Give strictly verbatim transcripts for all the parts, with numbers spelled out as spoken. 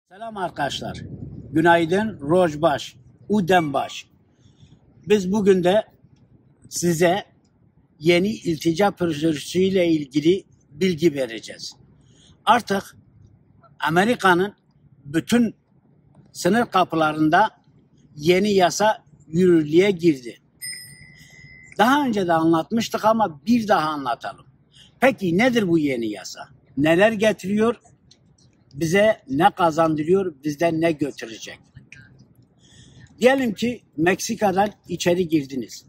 Selam arkadaşlar. Günaydın, Rojbaş, Udembaş. Biz bugün de size yeni iltica prosedürüyle ilgili bilgi vereceğiz. Artık Amerika'nın bütün sınır kapılarında yeni yasa yürürlüğe girdi. Daha önce de anlatmıştık ama bir daha anlatalım. Peki nedir bu yeni yasa? Neler getiriyor? Bize ne kazandırıyor, bizden ne götürecek? Diyelim ki Meksika'dan içeri girdiniz.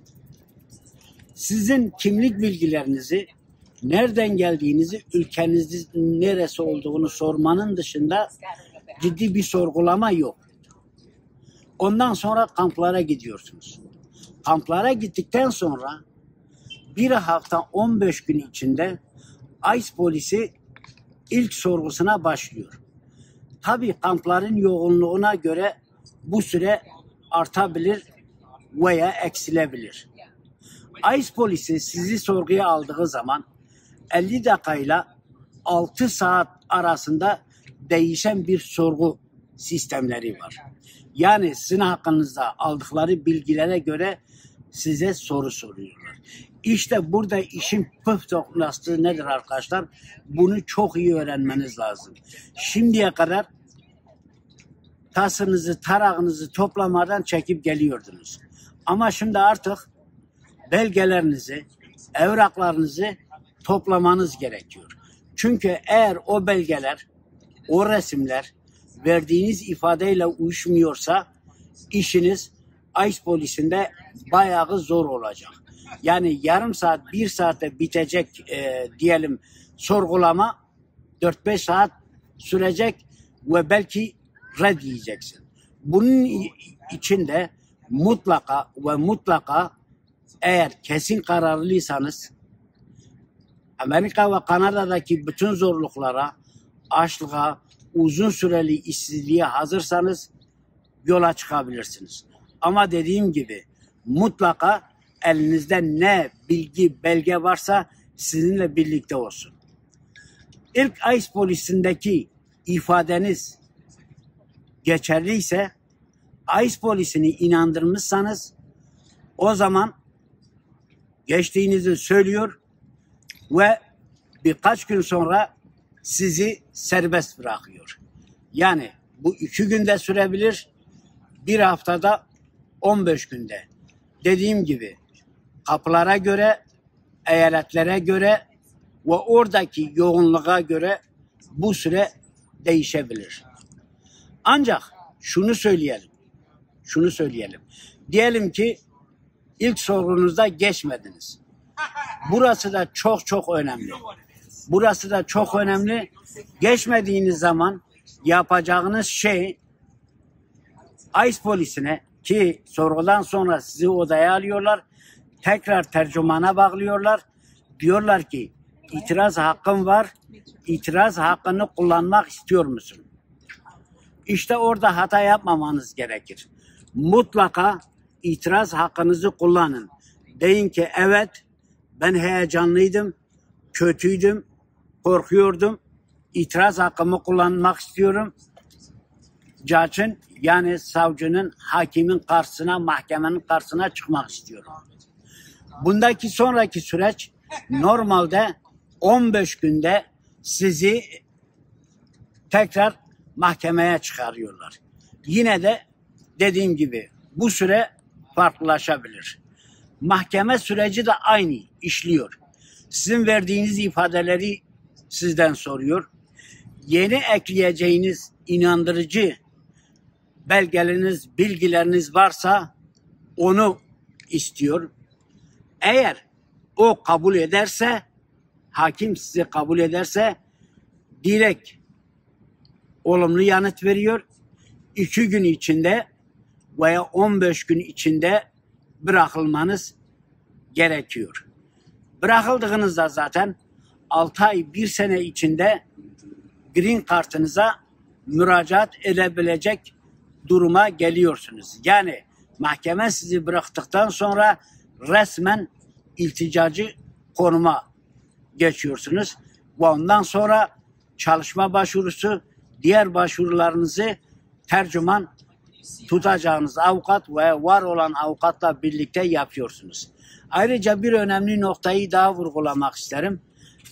Sizin kimlik bilgilerinizi, nereden geldiğinizi, ülkenizin neresi olduğunu sormanın dışında ciddi bir sorgulama yok. Ondan sonra kamplara gidiyorsunuz. Kamplara gittikten sonra bir hafta on beş gün içinde ICE polisi ilk sorgusuna başlıyor. Tabii kampların yoğunluğuna göre bu süre artabilir veya eksilebilir. ICE polisi sizi sorguya aldığı zaman elli dakikayla altı saat arasında değişen bir sorgu sistemleri var. Yani sizin hakkınızda aldıkları bilgilere göre size soru soruyorlar. İşte burada işin püf noktası nedir arkadaşlar? Bunu çok iyi öğrenmeniz lazım. Şimdiye kadar tasınızı, tarağınızı toplamadan çekip geliyordunuz. Ama şimdi artık belgelerinizi, evraklarınızı toplamanız gerekiyor. Çünkü eğer o belgeler, o resimler verdiğiniz ifadeyle uyuşmuyorsa işiniz ICE polisinde bayağı zor olacak. Yani yarım saat, bir saate bitecek e, diyelim sorgulama dört beş saat sürecek ve belki red yiyeceksin. Bunun için de mutlaka ve mutlaka eğer kesin kararlıysanız Amerika ve Kanada'daki bütün zorluklara, açlığa, uzun süreli işsizliğe hazırsanız yola çıkabilirsiniz. Ama dediğim gibi mutlaka elinizde ne bilgi, belge varsa sizinle birlikte olsun. İlk ICE polisindeki ifadeniz geçerliyse, ICE polisini inandırmışsanız o zaman geçtiğinizi söylüyor ve birkaç gün sonra sizi serbest bırakıyor. Yani bu iki günde sürebilir, bir haftada on beş günde. Dediğim gibi kapılara göre, eyaletlere göre ve oradaki yoğunluğa göre bu süre değişebilir. Ancak şunu söyleyelim, şunu söyleyelim. Diyelim ki ilk sorunuzda geçmediniz. Burası da çok çok önemli. Burası da çok önemli. Geçmediğiniz zaman yapacağınız şey ICE polisine, ki sorgudan sonra sizi odaya alıyorlar, tekrar tercümana bağlıyorlar. Diyorlar ki itiraz hakkın var, itiraz hakkını kullanmak istiyor musun? İşte orada hata yapmamanız gerekir. Mutlaka itiraz hakkınızı kullanın. Deyin ki evet, ben heyecanlıydım, kötüydüm, korkuyordum, itiraz hakkımı kullanmak istiyorum. Judge'ın, yani savcının, hakimin karşısına, mahkemenin karşısına çıkmak istiyorum. Bundaki sonraki süreç normalde on beş günde sizi tekrar mahkemeye çıkarıyorlar. Yine de dediğim gibi bu süre farklılaşabilir. Mahkeme süreci de aynı işliyor. Sizin verdiğiniz ifadeleri sizden soruyor. Yeni ekleyeceğiniz inandırıcı belgeleriniz, bilgileriniz varsa onu istiyor. Eğer o kabul ederse, hakim sizi kabul ederse direkt olumlu yanıt veriyor. İki gün içinde veya on beş gün içinde bırakılmanız gerekiyor. Bırakıldığınızda zaten altı ay, bir sene içinde green kartınıza müracaat edebilecek duruma geliyorsunuz. Yani mahkeme sizi bıraktıktan sonra resmen ilticacı konuma geçiyorsunuz ve ondan sonra çalışma başvurusu, diğer başvurularınızı tercüman tutacağınız avukat ve var olan avukatla birlikte yapıyorsunuz. Ayrıca bir önemli noktayı daha vurgulamak isterim.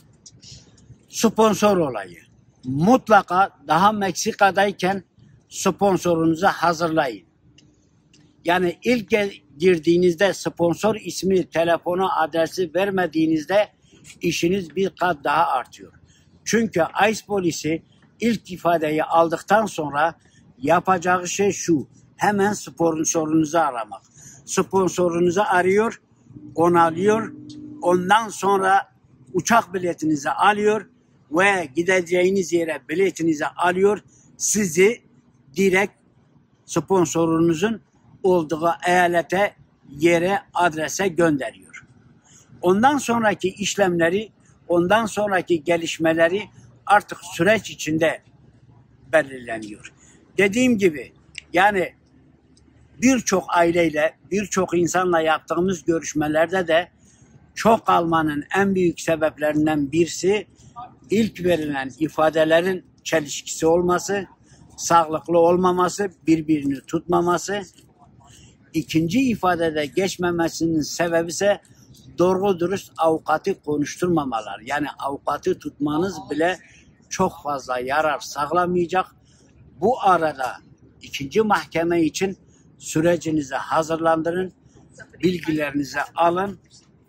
Sponsor olayı. Mutlaka daha Meksika'dayken sponsorunuzu hazırlayın. Yani ilk girdiğinizde sponsor ismi, telefonu, adresi vermediğinizde işiniz bir kat daha artıyor. Çünkü ICE polisi ilk ifadeyi aldıktan sonra yapacağı şey şu: hemen sponsorunuzu aramak. Sponsorunuzu arıyor, onaylıyor, ondan sonra uçak biletinizi alıyor ve gideceğiniz yere biletinizi alıyor, sizi direkt sponsorunuzun olduğu eyalete, yere, adrese gönderiyor. Ondan sonraki işlemleri, ondan sonraki gelişmeleri artık süreç içinde belirleniyor. Dediğim gibi yani birçok aileyle, birçok insanla yaptığımız görüşmelerde de çok kalmanın en büyük sebeplerinden birisi ilk verilen ifadelerin çelişkisi olması, sağlıklı olmaması, birbirini tutmaması. İkinci ifadede geçmemesinin sebebi ise doğru dürüst avukatı konuşturmamalar. Yani avukatı tutmanız bile çok fazla yarar sağlamayacak. Bu arada ikinci mahkeme için sürecinizi hazırlandırın, bilgilerinizi alın.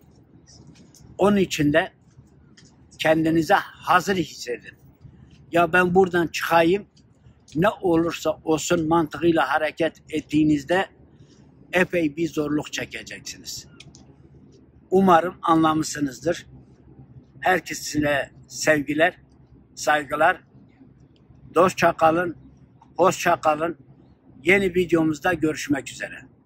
Onun için de kendinize hazır hissedin. Ya ben buradan çıkayım, ne olursa olsun mantığıyla hareket ettiğinizde epey bir zorluk çekeceksiniz. Umarım anlamışsınızdır. Herkesine sevgiler, saygılar. Dostça kalın, hoşça kalın. Yeni videomuzda görüşmek üzere.